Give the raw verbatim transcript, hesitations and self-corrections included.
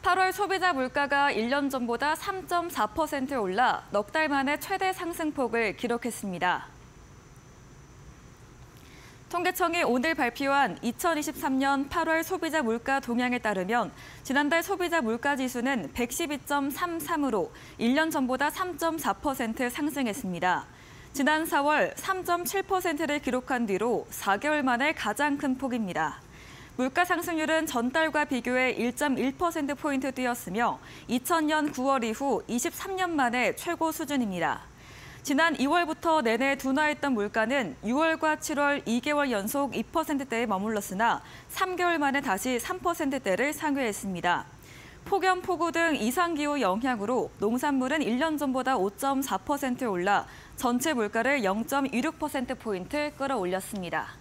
팔월 소비자 물가가 일 년 전보다 삼 점 사 퍼센트 올라 넉 달 만에 최대 상승폭을 기록했습니다. 통계청이 오늘 발표한 이천이십삼 년 팔월 소비자 물가 동향에 따르면 지난달 소비자 물가 지수는 백십이 점 삼삼으로 일 년 전보다 삼 점 사 퍼센트 상승했습니다. 지난 사월 삼 점 칠 퍼센트를 기록한 뒤로 사 개월 만에 가장 큰 폭입니다. 물가 상승률은 전달과 비교해 일 점 일 퍼센트포인트 뛰었으며 이천 년 구월 이후 이십삼 년 만에 최고 수준입니다. 지난 이월부터 내내 둔화했던 물가는 유월과 칠월 이 개월 연속 이 퍼센트대에 머물렀으나 삼 개월 만에 다시 삼 퍼센트대를 상회했습니다. 폭염, 폭우 등 이상기후 영향으로 농산물은 일 년 전보다 오 점 사 퍼센트 올라 전체 물가를 영 점 이육 퍼센트포인트 끌어올렸습니다.